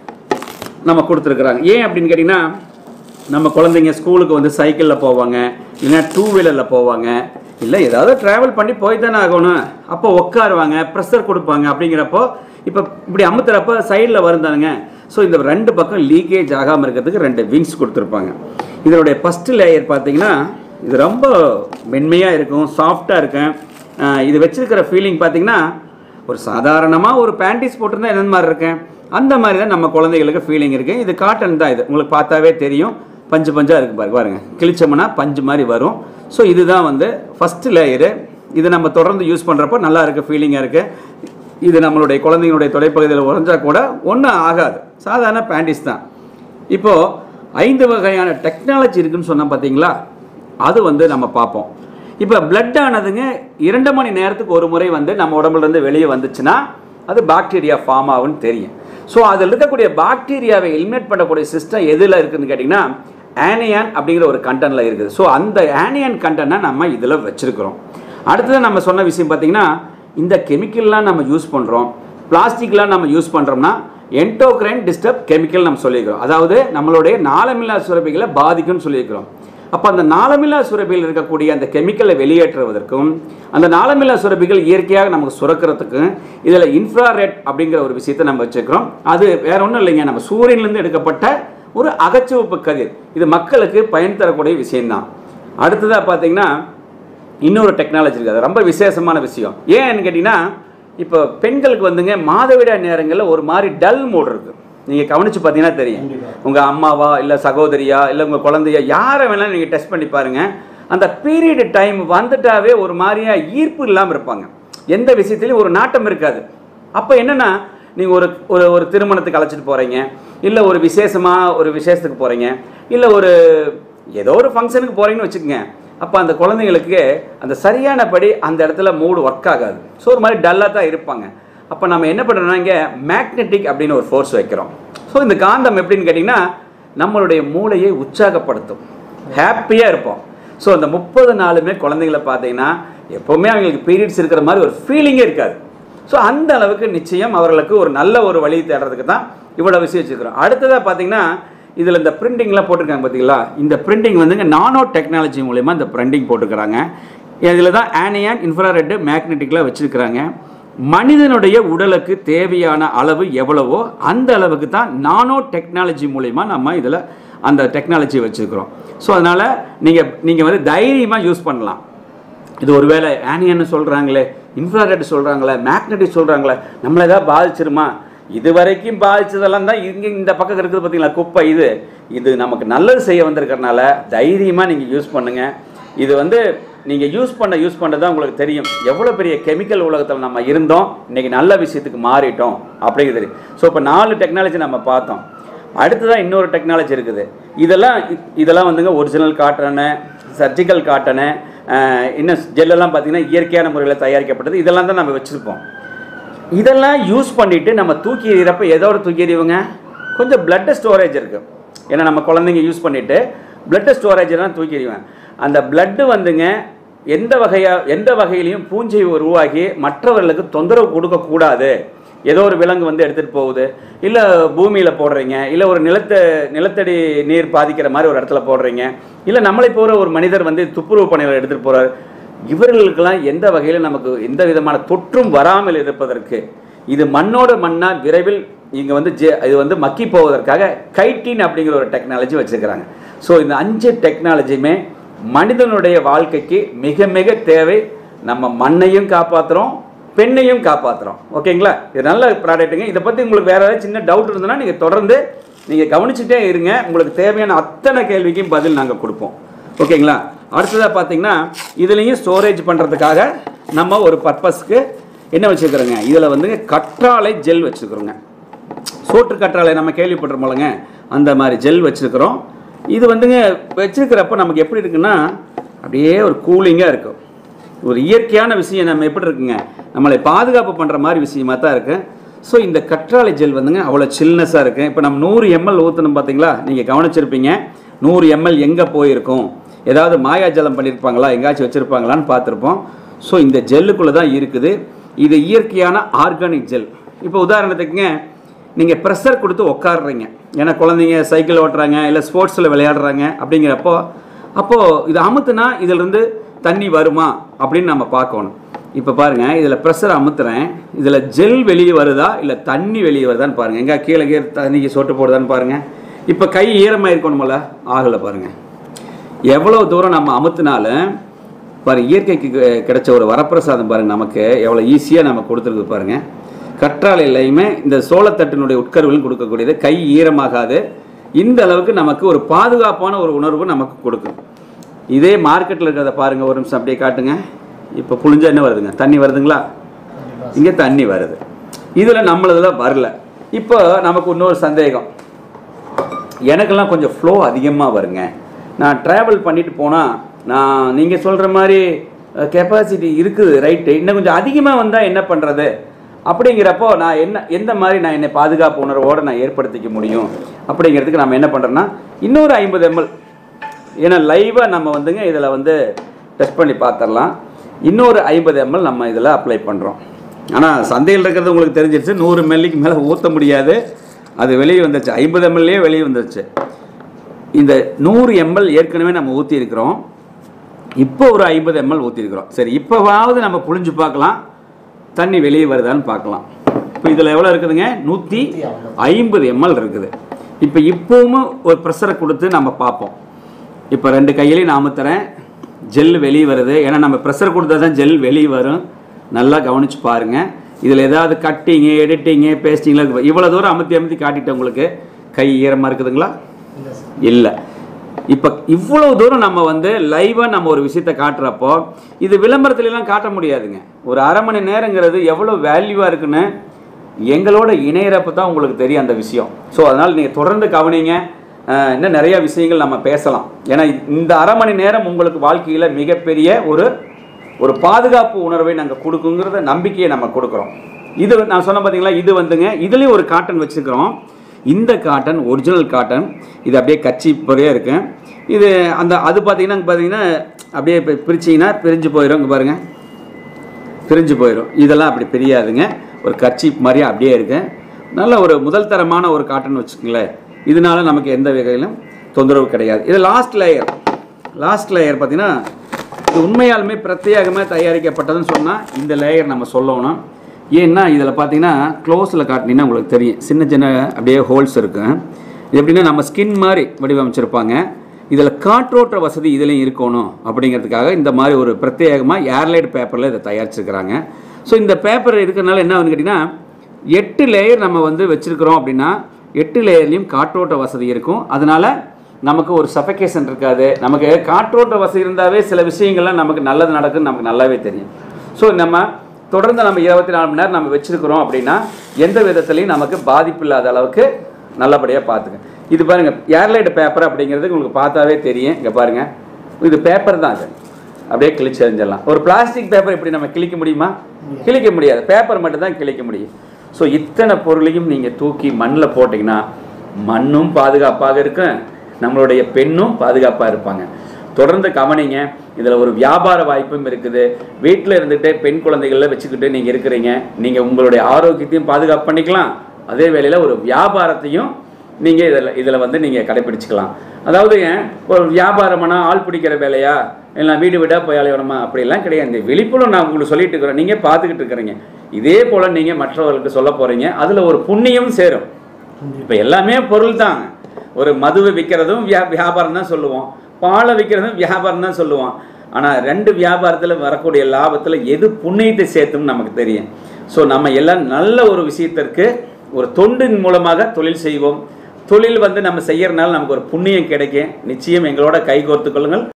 நம்ம கொடுத்துருக்குறாங்க. ஏன் அப்படின்னு கேட்டிங்கன்னா, நம்ம குழந்தைங்க ஸ்கூலுக்கு வந்து சைக்கிளில் போவாங்க, இல்லைன்னா டூ வீலரில் போவாங்க, இல்லை ஏதாவது ட்ராவல் பண்ணி போய் தானே ஆகணும். அப்போ உட்காருவாங்க, ப்ரெஷர் கொடுப்பாங்க. அப்படிங்கிறப்போ இப்போ இப்படி அமுத்துறப்போ சைடில் வருந்தானுங்க. ஸோ இந்த ரெண்டு பக்கம் லீக்கேஜ் ஆகாமல் இருக்கிறதுக்கு ரெண்டு விங்ஸ் கொடுத்துருப்பாங்க. இதனுடைய ஃபஸ்ட்டு லேயர் பார்த்தீங்கன்னா இது ரொம்ப மென்மையாக இருக்கும், சாஃப்டாக இருக்கும். இது வச்சிருக்கிற ஃபீலிங் பார்த்தீங்கன்னா ஒரு சாதாரணமாக ஒரு பேண்டிஸ் போட்டிருந்தா என்ன மாதிரி இருக்கேன் அந்த மாதிரி தான் நம்ம குழந்தைகளுக்கு ஃபீலிங் இருக்குது. இது காட்டன் தான். இது உங்களுக்கு பார்த்தாவே தெரியும், பஞ்சு பஞ்சாக இருக்குது பாருங்க பாருங்க கிழிச்சோம்னா பஞ்சு மாதிரி வரும். ஸோ இதுதான் வந்து ஃபஸ்ட்டு லேயரு. இது நம்ம தொடர்ந்து யூஸ் பண்ணுறப்போ நல்லா இருக்குது, ஃபீலிங்காக இருக்குது. இது நம்மளுடைய குழந்தைங்களுடைய தொலைப்பகுதியில் உறைஞ்சா கூட ஒன்றும் ஆகாது, சாதாரண பேண்டிஸ் தான். இப்போது ஐந்து வகையான டெக்னாலஜி இருக்குதுன்னு சொன்னால் பார்த்தீங்களா, அது வந்து நம்ம பார்ப்போம். இப்போ பிளட் ஆனதுங்க இரண்டு மணி நேரத்துக்கு ஒரு முறை வந்து நம்ம உடம்புலேருந்து வெளியே வந்துச்சுன்னா அது பாக்டீரியா ஃபார்ம் ஆகுன்னு தெரியும். ஸோ அதில் இருக்கக்கூடிய பாக்டீரியாவை எலிமினேட் பண்ணக்கூடிய சிஸ்டம் எதில் இருக்குதுன்னு கேட்டிங்கன்னா ஆனியான் அப்படிங்கிற ஒரு கண்டென்ட்டில் இருக்குது. ஸோ அந்த ஆனியான் கண்டென்ட்டை நம்ம இதில் வச்சுருக்கிறோம். அடுத்தது நம்ம சொன்ன விஷயம் பார்த்திங்கன்னா, இந்த கெமிக்கல்லாம் நம்ம யூஸ் பண்ணுறோம், பிளாஸ்டிக்லாம் நம்ம யூஸ் பண்ணுறோம்னா என்டோக்ரைன் டிஸ்டர்ப் கெமிக்கல் நம்ம சொல்லியிருக்கிறோம். அதாவது நம்மளுடைய நாளமில்லா சுரப்பிகளை பாதிக்கும்னு சொல்லியிருக்கிறோம். அப்போ அந்த நாளமில்லா சுரப்பியில் இருக்கக்கூடிய அந்த கெமிக்கலை வெளியேற்றுவதற்கும் அந்த நாளமில்லா சுரப்பிகள் இயற்கையாக நமக்கு சுரக்கிறதுக்கும் இதில் இன்ஃப்ராரெட் அப்படிங்கிற ஒரு விஷயத்தை நம்ம வச்சுக்கிறோம். அது வேற ஒன்றும் இல்லைங்க, நம்ம சூரியன்லேருந்து எடுக்கப்பட்ட ஒரு அகச்சிவப்பு கதிர். இது மக்களுக்கு பயன் தரக்கூடிய விஷயம்தான். அடுத்ததாக பார்த்தீங்கன்னா இன்னொரு டெக்னாலஜி இருக்குது, அது ரொம்ப விசேஷமான விஷயம். ஏன்னு கேட்டிங்கன்னா, இப்போ பெண்களுக்கு வந்துங்க மாதவிடாய் நேரங்களில் ஒரு மாதிரி டல் மூட் இருக்குது. நீங்கள் கவனித்து பார்த்தீங்கன்னா தெரியும். உங்கள் அம்மாவா இல்லை சகோதரியா இல்லை உங்கள் குழந்தையா யாரை வேணாலும் நீங்கள் டெஸ்ட் பண்ணி பாருங்கள், அந்த பீரியடு டைம் வந்துட்டாவே ஒரு மாதிரியாக ஈர்ப்பு இல்லாமல் இருப்பாங்க, எந்த விஷயத்துலையும் ஒரு நாட்டம் இருக்காது. அப்போ என்னென்னா, நீங்கள் ஒரு ஒரு ஒரு திருமணத்துக்கு அழைச்சிட்டு போகிறீங்க, இல்லை ஒரு விசேஷமாக ஒரு விசேஷத்துக்கு போகிறீங்க, இல்லை ஒரு ஏதோ ஒரு ஃபங்க்ஷனுக்கு போகிறீங்கன்னு வச்சுக்கோங்க. அப்போ அந்த குழந்தைங்களுக்கு அந்த சரியானபடி அந்த இடத்துல மூடு ஒர்க் ஆகாது. ஸோ ஒரு மாதிரி டல்லாக தான் இருப்பாங்க. அப்போ நம்ம என்ன பண்ணுறோம்னா, இங்கே மேக்னெட்டிக் அப்படின்னு ஒரு ஃபோர்ஸ் வைக்கிறோம். ஸோ இந்த காந்தம் எப்படின்னு கேட்டிங்கன்னா, நம்மளுடைய மூளையை உற்சாகப்படுத்தும், ஹாப்பியாக இருப்போம். ஸோ அந்த முப்பது நாளுமே குழந்தைங்களை பார்த்தீங்கன்னா எப்போவுமே அவங்களுக்கு பீரியட்ஸ் இருக்கிற மாதிரி ஒரு ஃபீலிங்கே இருக்காது. ஸோ அந்த அளவுக்கு நிச்சயம் அவர்களுக்கு ஒரு நல்ல ஒரு வழி தேடுறதுக்கு தான் இவ்வளோ விஷயம் வச்சுருக்கிறோம். அடுத்ததாக பார்த்தீங்கன்னா, இதில் இந்த பிரிண்டிங்லாம் போட்டிருக்காங்க பார்த்தீங்களா, இந்த பிரிண்டிங் வந்துங்க நானோ டெக்னாலஜி மூலமா இந்த பிரிண்டிங் போட்டுக்கிறாங்க. இதில் தான் ஆனியான் இன்ஃப்ராரெட் மேக்னெட்டிக்லாம் வச்சுருக்கிறாங்க. மனிதனுடைய உடலுக்கு தேவையான அளவு எவ்வளவோ அந்த அளவுக்கு தான் நானோ டெக்னாலஜி மூலமா நம்ம இதில் அந்த டெக்னாலஜி வச்சுருக்கிறோம். ஸோ அதனால் நீங்கள் நீங்கள் வந்து தைரியமாக யூஸ் பண்ணலாம். இது ஒருவேளை ஆனியன்னு சொல்கிறாங்களே, இன்ஃப்ராரெட் சொல்கிறாங்களே, மேக்னெட்டிக் சொல்கிறாங்களே, நம்மளை ஏதாவது பாதிச்சிருமா? இது வரைக்கும் பாதிச்சதெல்லாம் தான் இங்கே இந்த பக்கம் இருக்குது பார்த்தீங்களா குப்பை. இது இது நமக்கு நல்லது செய்ய வந்திருக்கிறனால தைரியமாக நீங்கள் யூஸ் பண்ணுங்கள். இது வந்து நீங்கள் யூஸ் பண்ண யூஸ் பண்ணது தான் உங்களுக்கு தெரியும் எவ்வளோ பெரிய கெமிக்கல் உலகத்தில் நம்ம இருந்தோம், இன்றைக்கி நல்ல விஷயத்துக்கு மாறிட்டோம் அப்படிங்கிறது. ஸோ இப்போ நாலு டெக்னாலஜி நம்ம பார்த்தோம். அடுத்ததான் இன்னொரு டெக்னாலஜி இருக்குது. இதெல்லாம் இதெல்லாம் வந்துங்க ஒரிஜினல் காட்டனு, சர்ஜிக்கல் காட்டனு, இன்னும் ஜெல்லெல்லாம் பார்த்தீங்கன்னா இயற்கையான முறையில் தயாரிக்கப்பட்டது. இதெல்லாம் தான் நம்ம வச்சுருப்போம். இதெல்லாம் யூஸ் பண்ணிவிட்டு நம்ம தூக்கி எறிகிறப்ப எதோட தூக்கி எறிவுங்க, கொஞ்சம் பிளட்டு ஸ்டோரேஜ் இருக்குது. ஏன்னா நம்ம குழந்தைங்க யூஸ் பண்ணிவிட்டு பிளட்டு ஸ்டோரேஜெல்லாம் தூக்கி எறிவேன். அந்த பிளட்டு வந்துங்க எந்த வகையாக எந்த வகையிலையும் பூஞ்சை உருவாகி மற்றவர்களுக்கு தொந்தரவு கொடுக்கக்கூடாது. ஏதோ ஒரு விலங்கு வந்து எடுத்துகிட்டு போகுது, இல்லை பூமியில் போடுறீங்க, இல்லை ஒரு நிலத்த நிலத்தடி நீர் பாதிக்கிற மாதிரி ஒரு இடத்துல போடுறீங்க, இல்லை நம்மளை போகிற ஒரு மனிதர் வந்து துப்புரவு பணிகளை எடுத்துகிட்டு போகிறார். இவர்களுக்கெல்லாம் எந்த வகையில் நமக்கு எந்த விதமான தொற்றும் வராமல் இருப்பதற்கு இது மண்ணோட மண்ணாக விரைவில் இங்கே வந்து ஜே இது வந்து மக்கி போவதற்காக கைட்டின் அப்படிங்கிற ஒரு டெக்னாலஜி வச்சுருக்கிறாங்க. ஸோ இந்த அஞ்சு டெக்னாலஜியுமே மனிதனுடைய வாழ்க்கைக்கு மிக மிக தேவை. நம்ம மண்ணையும் காப்பாற்றுறோம், பெண்ணையும் காப்பாற்றுறோம். ஓகேங்களா? இது நல்ல ப்ராடக்ட்டுங்க. இதை பற்றி உங்களுக்கு வேறு ஏதாவது சின்ன டவுட் இருந்ததுன்னா நீங்கள் தொடர்ந்து நீங்கள் கவனிச்சுட்டே இருங்க. உங்களுக்கு தேவையான அத்தனை கேள்விக்கும் பதில் நாங்கள் கொடுப்போம். ஓகேங்களா? அடுத்ததாக பார்த்தீங்கன்னா, இதுலேயும் ஸ்டோரேஜ் பண்ணுறதுக்காக நம்ம ஒரு பர்பஸ்க்கு என்ன வச்சுருக்கிறோங்க, இதில் வந்து கற்றாழை ஜெல் வச்சுருக்குறோங்க. சோற்று கற்றாழை நம்ம கேள்விப்பட்டிருப்போம் போலங்க, அந்த மாதிரி ஜெல் வச்சுருக்கிறோம். இது வந்துங்க வச்சுருக்கிறப்ப நமக்கு எப்படி இருக்குன்னா, அப்படியே ஒரு கூலிங்காக இருக்கும். ஒரு இயற்கையான விஷயம் நம்ம எப்படி இருக்குங்க, நம்மளை பாதுகாப்பு பண்ணுற மாதிரி விஷயமாக தான் இருக்குது. ஸோ இந்த கற்றாழை ஜெல் வந்துங்க அவ்வளோ சில்னஸாக இருக்குது. இப்போ நம்ம நூறு எம்எல் ஊற்றணும் பார்த்தீங்களா, நீங்கள் கவனிச்சிருப்பீங்க. நூறு எம்எல் எங்கே போயிருக்கும், ஏதாவது மாயாஜலம் பண்ணியிருப்பாங்களா, எங்கேயாச்சும் வச்சுருப்பாங்களான்னு பார்த்துருப்போம். ஸோ இந்த ஜெல்லுக்குள்ளே தான் இருக்குது. இது இயற்கையான ஆர்கானிக் ஜெல். இப்போ உதாரணத்துக்குங்க, நீங்கள் ப்ரெஷர் கொடுத்து உட்காடுறீங்க, ஏன்னா குழந்தைங்க சைக்கிள் ஓட்டுறாங்க, இல்லை ஸ்போர்ட்ஸில் விளையாடுறாங்க அப்படிங்கிறப்போ, அப்போது இதை அமுத்துனா இதிலிருந்து தண்ணி வருமா அப்படின்னு நம்ம பார்க்கணும். இப்போ பாருங்கள், இதில் ப்ரெஷர் அமுத்துறேன், இதில் ஜெல் வெளியே வருதா இல்லை தண்ணி வெளியே வருதான்னு பாருங்கள். எங்கே கீழே கீழே தண்ணிக்கு சொட்டு போடுதான்னு பாருங்கள். இப்போ கை ஈரமாக இருக்கணுமில்ல, ஆகலை பாருங்கள். எவ்வளோ தூரம் நம்ம அமுத்தினாலும் பாருங்கள், இயற்கைக்கு கிடைச்ச ஒரு வரப்பிரசாதம் பாருங்கள், நமக்கு எவ்வளோ ஈஸியாக நம்ம கொடுத்துருக்கு பாருங்கள். கற்றாழையிலையுமே இந்த சோளத்தட்டினுடைய உட்கருவிலும் கொடுக்கக்கூடியது, கை ஈரமாகாது. இந்த அளவுக்கு நமக்கு ஒரு பாதுகாப்பான ஒரு உணர்வு நமக்கு கொடுக்கும். இதே மார்க்கெட்டில் இருக்கிறத பாருங்கள், ஒரு நிமிஷம் அப்படியே காட்டுங்க. இப்போ புளிஞ்சா என்ன வருதுங்க, தண்ணி வருதுங்களா, இங்கே தண்ணி வருது, இதில் நம்மளதில் வரல. இப்போ நமக்கு இன்னொரு சந்தேகம், எனக்கெல்லாம் கொஞ்சம் ஃப்ளோ அதிகமாக வருங்க, நான் ட்ராவல் பண்ணிட்டு போனால் நான் நீங்கள் சொல்கிற மாதிரி கெப்பாசிட்டி இருக்குது ரைட்டு, இன்னும் கொஞ்சம் அதிகமாக வந்தால் என்ன பண்ணுறது அப்படிங்கிறப்போ நான் என்ன எந்த மாதிரி நான் என்னை பாதுகாப்பு உணர்வோடு நான் ஏற்படுத்திக்க முடியும் அப்படிங்கிறதுக்கு நம்ம என்ன பண்ணுறோன்னா, இன்னொரு ஐம்பது எம்எல் ஏன்னா லைவாக நம்ம வந்துங்க இதில் வந்து டெஸ்ட் பண்ணி பார்த்துடலாம். இன்னொரு ஐம்பது எம்எல் நம்ம இதில் அப்ளை பண்ணுறோம். ஆனால் சந்தையில் இருக்கிறது உங்களுக்கு தெரிஞ்சிருச்சு, நூறு எம்எல்லிக்கு மேலே ஊற்ற முடியாது, அது வெளியே வந்துருச்சு. ஐம்பது எம்எல்லே வெளியே வந்துருச்சு. இந்த நூறு எம்எல் ஏற்கனவே நம்ம ஊற்றிருக்கிறோம், இப்போ ஒரு ஐம்பது எம்எல் ஊற்றிருக்கிறோம். சரி, இப்போவாவது நம்ம புழிஞ்சு பார்க்கலாம், தண்ணி வெளியே வருதான்னு பார்க்கலாம். இப்போ இதில் எவ்வளோ இருக்குதுங்க? நூற்றி ஐம்பது எம்எல் இருக்குது. இப்போ இப்போவும் ஒரு ப்ரெஷரை கொடுத்து நம்ம பார்ப்போம். இப்போ ரெண்டு கையிலையும் நான் அமுத்துறேன், ஜெல் வெளியே வருது. ஏன்னா நம்ம ப்ரெஷர் கொடுத்தா தான் ஜெல் வெளியே வரும். நல்லா கவனித்து பாருங்கள். இதில் ஏதாவது கட்டிங்கு, எடிட்டிங்கு, பேஸ்டிங்லாம் இவ்வளோ தூரம் அமுத்தி அமுத்தி காட்டிட்டு உங்களுக்கு கை ஈரமாக இருக்குதுங்களா? இல்லை. இப்போ இவ்வளோ தூரம் நம்ம வந்து லைவாக நம்ம ஒரு விஷயத்தை காட்டுறப்போ இது விளம்பரத்துலலாம் காட்ட முடியாதுங்க. ஒரு அரை மணி நேரங்கிறது எவ்வளோ வேல்யூவாக இருக்குன்னு எங்களோட இணையறப்போ தான் உங்களுக்கு தெரியும் அந்த விஷயம். ஸோ அதனால் நீங்கள் தொடர்ந்து கவனிங்க. இன்னும் நிறையா விஷயங்கள் நம்ம பேசலாம். ஏன்னா இந்த அரை மணி நேரம் உங்களுக்கு வாழ்க்கையில் மிகப்பெரிய ஒரு ஒரு பாதுகாப்பு உணர்வை நாங்கள் கொடுக்குங்கிறத நம்பிக்கையை நம்ம கொடுக்குறோம். இது நான் சொன்ன பார்த்தீங்களா, இது வந்துங்க இதுலேயும் ஒரு காட்டன் வச்சுருக்கிறோம். இந்த காட்டன் ஒரிஜினல் காட்டன். இது அப்படியே கச்சி பொறையாக இருக்கு. இது அந்த அது பார்த்தீங்கன்னா பார்த்தீங்கன்னா அப்படியே இப்போ பிரிச்சிங்கன்னா பிரிஞ்சு போயிடும். இங்கே பாருங்கள், பிரிஞ்சு போயிடும். இதெல்லாம் அப்படி பிரியாதுங்க, ஒரு கர்ச்சீப் மாதிரியே அப்படியே இருக்கு. நல்ல ஒரு முதல் தரமான ஒரு காட்டன் வச்சுக்கோங்களேன். இதனால நமக்கு எந்த வகையிலும் தொந்தரவு கிடையாது. இது லாஸ்ட் லேயர். லாஸ்ட் லேயர் பார்த்தீங்கன்னா இது உண்மையாலுமே பிரத்யேகமாக தயாரிக்கப்பட்டதுன்னு சொன்னால் இந்த லேயர் நம்ம சொல்லணும். ஏன்னா இதில் பார்த்தீங்கன்னா க்ளோஸில் காட்டினீங்கன்னா உங்களுக்கு தெரியும், சின்ன சின்ன அப்படியே ஹோல்ஸ் இருக்குது. இது எப்படின்னா நம்ம ஸ்கின் மாதிரி வடிவமைச்சிருப்பாங்க. இதில் காற்றோட்ட வசதி இதுலேயும் இருக்கணும் அப்படிங்கிறதுக்காக இந்த மாதிரி ஒரு பிரத்யேகமாக ஏர்லைட் பேப்பரில் இதை தயாரிச்சிருக்கிறாங்க. ஸோ இந்த பேப்பர் இருக்கிறதுனால என்ன ஆகுதுன்னு கேட்டிங்கன்னா, எட்டு லேயர் நம்ம வந்து வச்சுருக்கிறோம் அப்படின்னா எட்டு லேயர்லேயும் காற்றோட்ட வசதி இருக்கும். அதனால் நமக்கு ஒரு சஃபகேஷன் இருக்காது. நமக்கு காற்றோட்ட வசதி இருந்தாவே சில விஷயங்கள்லாம் நமக்கு நல்லது நடக்குதுன்னு நமக்கு நல்லாவே தெரியும். ஸோ நம்ம தொடர்ந்து நம்ம இருபத்தி நாலு மணி நேரம் நம்ம வச்சுருக்கிறோம் அப்படின்னா எந்த விதத்துலையும் நமக்கு பாதிப்பு இல்லாத அளவுக்கு நல்லபடியாக பார்த்துங்க. இது பாருங்கள், ஏர்லைட் பேப்பர் அப்படிங்கிறது உங்களுக்கு பார்த்தாவே தெரியும். இங்கே பாருங்கள், இது பேப்பர் தான். அது அப்படியே கிழிச்சு எறிஞ்சிடலாம். ஒரு பிளாஸ்டிக் பேப்பர் இப்படி நம்ம கிழிக்க முடியுமா? கிழிக்க முடியாது. பேப்பர் மட்டும் தான் கிழிக்க முடியும். ஸோ இத்தனை பொருளையும் நீங்கள் தூக்கி மண்ணில் போட்டிங்கன்னா மண்ணும் பாதுகாப்பாக இருக்கும், நம்மளுடைய பெண்ணும் பாதுகாப்பாக இருப்பாங்க. தொடர்ந்து கவனிங்க. இதில் ஒரு வியாபார வாய்ப்பும் இருக்குது. வீட்டில் இருந்துகிட்டே பெண் குழந்தைகளில் வச்சுக்கிட்டு நீங்கள் இருக்கிறீங்க, நீங்கள் உங்களுடைய ஆரோக்கியத்தையும் பாதுகாப்பு பண்ணிக்கலாம், அதே வேளையில் ஒரு வியாபாரத்தையும் நீங்கள் இதில் இதில் வந்து நீங்கள் கடைப்பிடிச்சிக்கலாம். அதாவது ஒரு வியாபாரம்னா ஆள் பிடிக்கிற வேலையா, இல்லை வீடு வீடாக போய் அலையணுமா, அப்படிலாம் கிடையாது. இந்த விழிப்புணர்வு நான் உங்களுக்கு சொல்லிட்டு இருக்கிறேன், நீங்கள் பார்த்துக்கிட்டு இருக்கிறீங்க. இதே போல் நீங்கள் மற்றவர்களுக்கு சொல்ல போகிறீங்க, அதில் ஒரு புண்ணியம் சேரும். இப்போ எல்லாமே பொருள் தான். ஒரு மதுவை விற்கிறதும் வியா வியாபாரம் தான் சொல்லுவோம், பாலை விற்கிறதும் வியாபாரம் தான் சொல்லுவோம். ஆனால் ரெண்டு வியாபாரத்தில் வரக்கூடிய லாபத்தில் எது புண்ணியத்தை சேர்த்துன்னு நமக்கு தெரியும். ஸோ நம்ம எல்லாம் நல்ல ஒரு விஷயத்திற்கு ஒரு தொண்டின் மூலமாக தொழில் செய்வோம். தொழில் வந்து நம்ம செய்யறதுனால நமக்கு ஒரு புண்ணியம் கிடைக்கும். நிச்சயம் எங்களோட கை கோர்த்து கொள்ளுங்கள்.